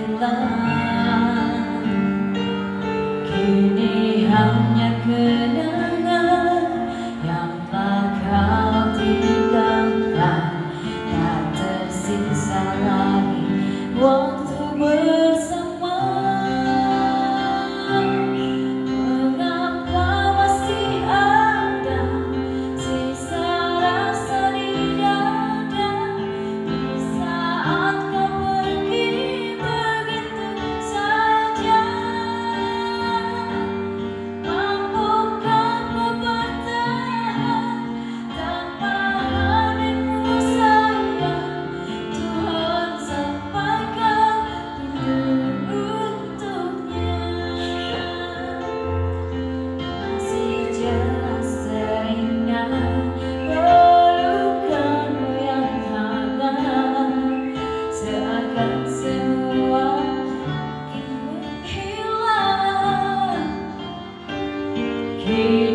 hilang, kini hanya kenangan yang telah kau tinggalkan. Tak tersisa lagi waktu bersama. Mengapa masih ada sisa rasa di dada di saat kau pergi begitu saja? Mampukah kau bertahan tanpa hadirmu sayang? Tuhan sampaikan rindu untuknya. Masih jelas teringat pelukanmu yang hangat, seakan semua ingin hilang.